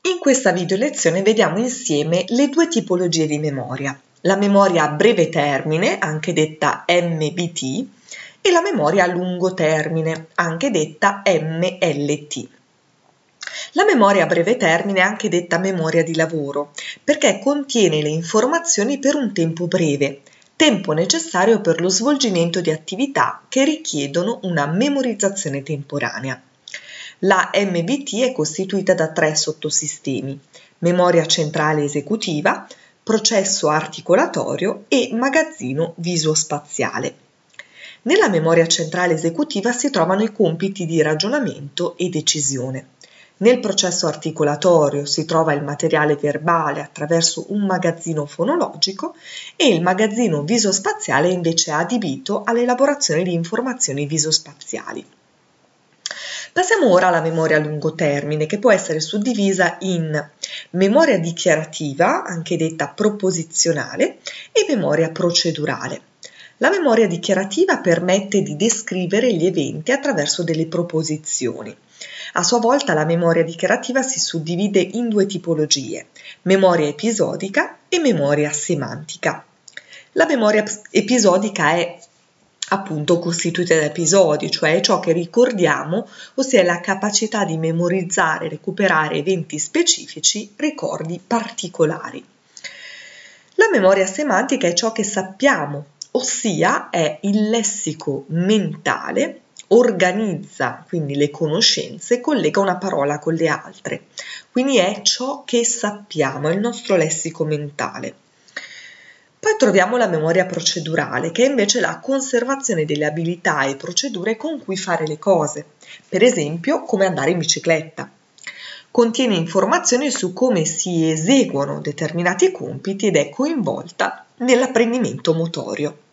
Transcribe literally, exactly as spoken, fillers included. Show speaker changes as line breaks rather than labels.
In questa video lezione vediamo insieme le due tipologie di memoria, la memoria a breve termine, anche detta M B T, e la memoria a lungo termine, anche detta M L T. La memoria a breve termine è anche detta memoria di lavoro, perché contiene le informazioni per un tempo breve, tempo necessario per lo svolgimento di attività che richiedono una memorizzazione temporanea. La M B T è costituita da tre sottosistemi: memoria centrale esecutiva, processo articolatorio e magazzino viso-spaziale. Nella memoria centrale esecutiva si trovano i compiti di ragionamento e decisione. Nel processo articolatorio si trova il materiale verbale attraverso un magazzino fonologico e il magazzino viso-spaziale invece è adibito all'elaborazione di informazioni viso-spaziali. Passiamo ora alla memoria a lungo termine, che può essere suddivisa in memoria dichiarativa, anche detta proposizionale, e memoria procedurale. La memoria dichiarativa permette di descrivere gli eventi attraverso delle proposizioni. A sua volta la memoria dichiarativa si suddivide in due tipologie: memoria episodica e memoria semantica. La memoria episodica è appunto costituita da episodi, cioè ciò che ricordiamo, ossia la capacità di memorizzare e recuperare eventi specifici, ricordi particolari. La memoria semantica è ciò che sappiamo, ossia è il lessico mentale, organizza quindi le conoscenze, collega una parola con le altre, quindi è ciò che sappiamo, è il nostro lessico mentale. Poi troviamo la memoria procedurale, che è invece la conservazione delle abilità e procedure con cui fare le cose, per esempio come andare in bicicletta. Contiene informazioni su come si eseguono determinati compiti ed è coinvolta nell'apprendimento motorio.